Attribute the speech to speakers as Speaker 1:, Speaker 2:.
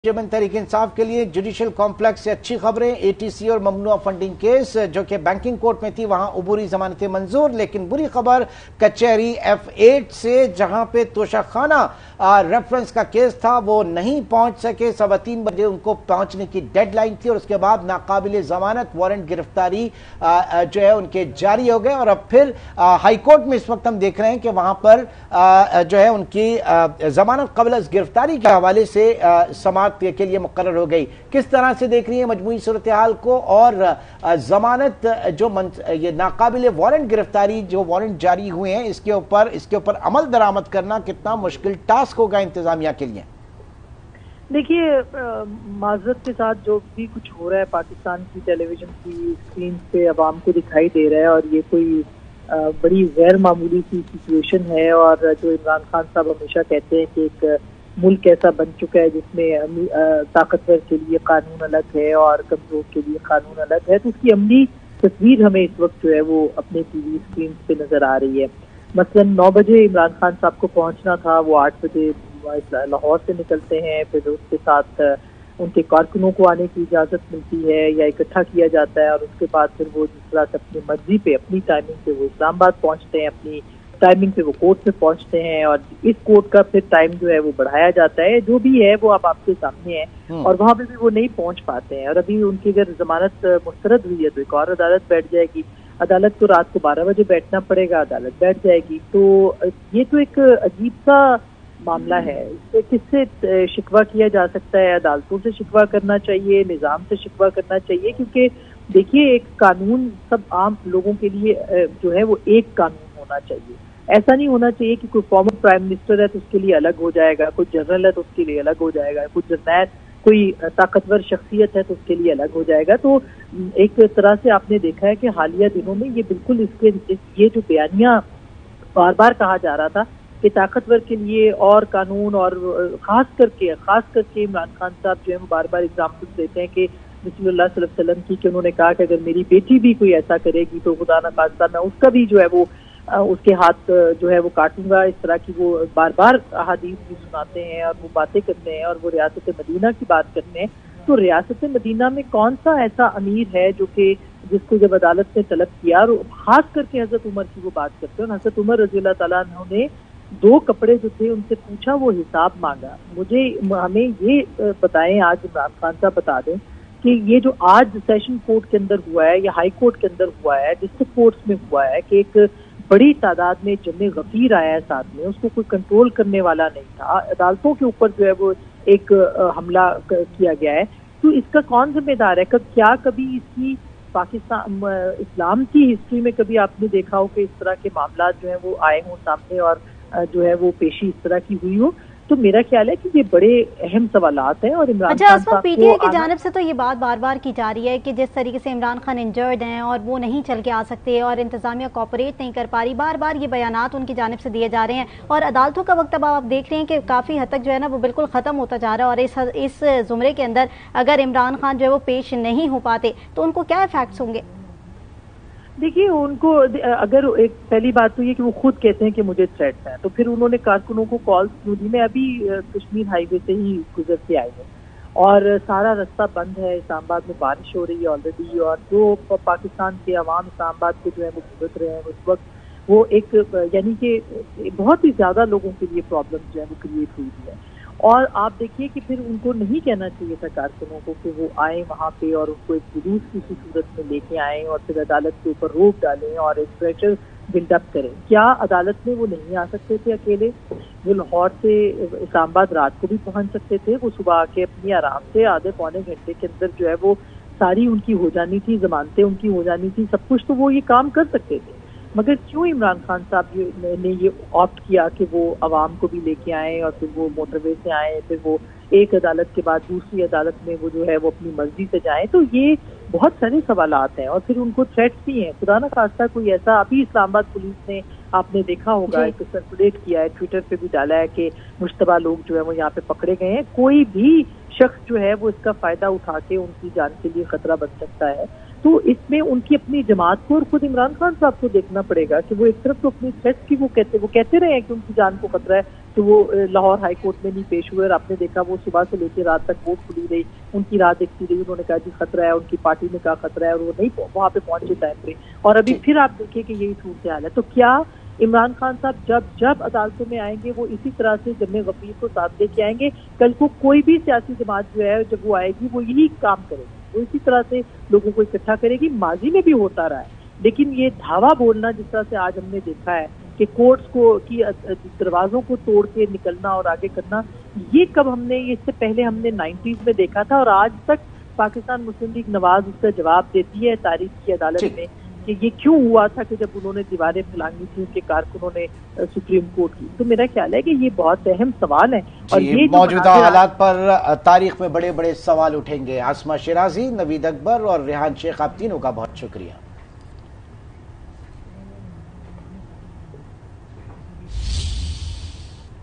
Speaker 1: جمن تحریک انصاف کے لیے judicial complex سے اچھی خبریں. اے ٹی سی اور ممنوع فنڈنگ کیس جو کہ بینکنگ کورٹ میں تھی وہاں عبوری ضمانتیں منظور. لیکن بری خبر کچہری F8 سے جہاں پہ توشہ خانہ ریفرنس کا کیس تھا وہ نہیں پہنچ سکے. 3:15 بجے ان کو پہنچنے کی ڈیڈ لائن تھی اور اس کے بعد ناقابل ضمانت وارنٹ گرفتاری جو ہے ان کے جاری ہو گئے. اور اب پھر ہائی کورٹ میں اس وقت ہم دیکھ رہے ہیں کہ وہاں پر جو ہے ان کی ضمانت قبل از گرفتاری کے حوالے سے سماعت کے لیے مقرر ہو گئی. کس طرح سے دیکھ رہی ہے مجموعی صورتحال کو اور ضمانت جو یہ ناقابل وارنٹ گرفتاری جو وارنٹ جاری ہوئے ہیں اس کے اوپر عمل درآمد کرنا کتنا مشکل ٹاسک ہوگا انتظامیہ کے لیے؟
Speaker 2: دیکھیے، معذرت کے ساتھ جو بھی کچھ ہو رہا ہے پاکستان کی ٹیلی ویژن کی اسکرین پہ عوام کو دکھائی دے رہا ہے اور یہ کوئی بڑی غیر معمولی سی سچویشن ہے. اور جو عمران خان صاحب ہمیشہ کہتے ہیں کہ ایک ملک ایسا بن چکا ہے جس میں طاقتور کے لیے قانون الگ ہے اور کمزور کے لیے قانون الگ ہے، تو اس کی عملی تصویر ہمیں اس وقت جو ہے وہ اپنے ٹی وی اسکرین پہ نظر آ رہی ہے. مثلا 9 بجے عمران خان صاحب کو پہنچنا تھا، وہ 8 بجے لاہور سے نکلتے ہیں، پھر اس کے ساتھ ان کے کارکنوں کو آنے کی اجازت ملتی ہے یا اکٹھا کیا جاتا ہے اور اس کے بعد پھر وہ جس طرح سے اپنی مرضی پہ اپنی ٹائمنگ پہ وہ اسلام آباد پہنچتے ہیں، اپنی ٹائمنگ پہ وہ کورٹ میں پہنچتے ہیں اور اس کورٹ کا پھر ٹائم جو ہے وہ بڑھایا جاتا ہے. جو بھی ہے وہ اب آپ کے سامنے ہے اور وہاں پہ بھی وہ نہیں پہنچ پاتے ہیں. اور ابھی ان کی اگر ضمانت مسترد ہوئی ہے تو ایک اور عدالت بیٹھ جائے گی. عدالت کو رات کو 12 بجے بیٹھنا پڑے گا، عدالت بیٹھ جائے گی. تو یہ تو ایک عجیب سا معاملہ ہے. اس سے کس سے شکوہ کیا جا سکتا ہے؟ عدالتوں سے شکوہ کرنا چاہیے، نظام سے شکوہ کرنا چاہیے، کیونکہ دیکھیے ایک قانون سب عام لوگوں کے لیے جو ہے وہ ایک قانون ہونا چاہیے. ایسا نہیں ہونا چاہیے کہ کوئی فارمر پرائم منسٹر ہے تو اس کے لیے الگ ہو جائے گا، کوئی جنرل ہے تو اس کے لیے الگ ہو جائے گا، کوئی جرنیل کوئی طاقتور شخصیت ہے تو اس کے لیے الگ ہو جائے گا. تو ایک طرح سے آپ نے دیکھا ہے کہ حالیہ دنوں میں یہ بالکل یہ جو بیانیہ بار بار کہا جا رہا تھا کہ طاقتور کے لیے اور قانون، اور خاص کر کے عمران خان صاحب جو ہے وہ بار بار اگزامپل دیتے ہیں کہ رسول اللہ صلی اللہ علیہ وسلم کی، کہ انہوں نے کہا کہ اگر میری بیٹی بھی کوئی ایسا کرے گی تو خدا نخواستہ میں اس کا بھی جو ہے وہ اس کے ہاتھ جو ہے وہ کاٹوں گا. اس طرح کی وہ بار بار احادیث بھی سناتے ہیں اور وہ باتیں کرتے ہیں اور وہ ریاست مدینہ کی بات کرتے ہیں. تو ریاست مدینہ میں کون سا ایسا امیر ہے جو کہ جس کو جب عدالت نے طلب کیا، اور خاص کر کے حضرت عمر کی وہ بات کرتے ہیں، اور حضرت عمر رضی اللہ تعالیٰ عنہ نے 2 کپڑے جو تھے ان سے پوچھا، وہ حساب مانگا. ہمیں یہ بتائیں، آج عمران خان صاحب بتا دیں کہ یہ جو آج سیشن کورٹ کے اندر ہوا ہے یا ہائی کورٹ کے اندر ہوا ہے، ڈسٹرکٹ کورٹس میں ہوا ہے، کہ ایک بڑی تعداد میں جمع غفیر آیا ہے ساتھ میں، اس کو کوئی کنٹرول کرنے والا نہیں تھا، عدالتوں کے اوپر جو ہے وہ ایک حملہ کیا گیا ہے. تو اس کا کون ذمہ دار ہے؟ کیا کبھی اس کی پاکستان اسلام کی ہسٹری میں کبھی آپ نے دیکھا ہو کہ اس طرح کے معاملات جو ہیں وہ آئے ہوں سامنے اور جو ہے وہ پیشی اس طرح کی ہوئی ہو؟ تو میرا خیال ہے کہ یہ بڑے اہم سوالات ہیں. اور عمران خان صاحب
Speaker 3: پی ٹی آئی کی جانب سے تو یہ بات بار بار کی جا رہی ہے کہ جس طریقے سے عمران خان انجرڈ ہیں اور وہ نہیں چل کے آ سکتے اور انتظامیہ کوآپریٹ نہیں کر پا رہی، بار بار یہ بیانات ان کی جانب سے دیے جا رہے ہیں. اور عدالتوں کا وقت اب آپ دیکھ رہے ہیں کہ کافی حد تک جو ہے نا وہ بالکل ختم ہوتا جا رہا ہے. اور اس زمرے کے اندر اگر عمران خان جو ہے وہ پیش نہیں ہو پاتے تو ان کو کیا ایفیکٹس ہوں گے؟
Speaker 2: دیکھیے، ان کو اگر ایک پہلی بات تو یہ کہ وہ خود کہتے ہیں کہ مجھے تھریٹس ہیں، تو پھر انہوں نے کارکنوں کو کالز کیوں دی؟ میں ابھی کشمیر ہائی وے سے ہی گزر کے آئی ہوں اور سارا رستہ بند ہے. اسلام آباد میں بارش ہو رہی ہے آلریڈی، اور جو پاکستان کے عوام اسلام آباد کو جو ہے وہ بھگت رہے ہیں اس وقت، وہ ایک یعنی کہ بہت ہی زیادہ لوگوں کے لیے پرابلم جو ہے وہ کریٹ ہوئی ہے. اور آپ دیکھیے کہ پھر ان کو نہیں کہنا چاہیے تھا کارکنوں کو کہ وہ آئیں وہاں پہ اور ان کو ایک جلوس کسی صورت میں لے کے آئیں اور پھر عدالت کے اوپر روک ڈالیں اور ایک پریشر بلڈ اپ کریں. کیا عدالت میں وہ نہیں آ سکتے تھے اکیلے؟ وہ لاہور سے اسلام آباد رات کو بھی پہنچ سکتے تھے. وہ صبح آ کے اپنی آرام سے آدھے پونے گھنٹے کے اندر جو ہے وہ ساری ان کی ہو جانی تھی، ضمانتیں ان کی ہو جانی تھی، سب کچھ تو وہ یہ کام کر سکتے تھے. مگر کیوں عمران خان صاحب نے یہ آپٹ کیا کہ وہ عوام کو بھی لے کے آئیں اور پھر وہ موٹر وے سے آئیں، پھر وہ ایک عدالت کے بعد دوسری عدالت میں وہ جو ہے وہ اپنی مرضی سے جائیں؟ تو یہ بہت سارے سوالات ہیں. اور پھر ان کو تھریٹس بھی ہیں. خدا نہ خواستہ کوئی ایسا، ابھی اسلام آباد پولیس نے آپ نے دیکھا ہوگا ایک سرکولیٹ کیا ہے، ٹویٹر پہ بھی ڈالا ہے کہ مشتبہ لوگ جو ہے وہ یہاں پہ پکڑے گئے ہیں. کوئی بھی شخص جو ہے وہ اس کا فائدہ اٹھا کے ان کی جان کے لیے خطرہ بن سکتا ہے. تو اس میں ان کی اپنی جماعت کو اور خود عمران خان صاحب کو دیکھنا پڑے گا کہ وہ ایک طرف تو اپنی تھریٹس کی وہ کہتے رہے ہیں کہ ان کی جان کو خطرہ ہے، تو وہ لاہور ہائی کورٹ میں نہیں پیش ہوئے، اور آپ نے دیکھا وہ صبح سے لے کے رات تک ووٹ کھلی رہی، ان کی رات دیکھتی رہی، انہوں نے کہا جی خطرہ ہے، ان کی پارٹی نے کہا خطرہ ہے، اور وہ نہیں وہاں پہ پہنچے ٹائم پہ، اور ابھی پھر آپ دیکھیں کہ یہی صورتحال ہے۔ تو کیا عمران خان صاحب جب عدالتوں میں آئیں گے وہ اسی طرح سے جمع غفیر کو ساتھ لے کے آئیں گے؟ کل کو کوئی بھی سیاسی جماعت جو ہے جب وہ آئے گی وہ یہی کام کرے گی، وہ اسی طرح سے لوگوں کو اکٹھا کرے گی۔ ماضی میں بھی ہوتا رہا ہے، لیکن یہ دھاوا بولنا جس طرح سے آج ہم نے دیکھا ہے کہ کورٹس کو کی دروازوں کو توڑ کے نکلنا اور آگے کرنا، یہ کب ہم نے، اس سے پہلے ہم نے 90s میں دیکھا تھا، اور آج تک پاکستان مسلم لیگ نواز اس کا جواب دیتی ہے تاریخ کی عدالت میں کہ یہ کیوں ہوا تھا کہ جب انہوں نے دیواریں پھیلانی تھی ان کے کارکنوں نے سپریم کورٹ کی۔ تو میرا خیال ہے کہ یہ بہت اہم سوال ہے، اور یہ
Speaker 1: موجودہ حالات پر تاریخ میں بڑے بڑے سوال اٹھیں گے۔ عاصمہ شیرازی، نوید اکبر اور ریحان شیخ، آپ تینوں کا بہت شکریہ۔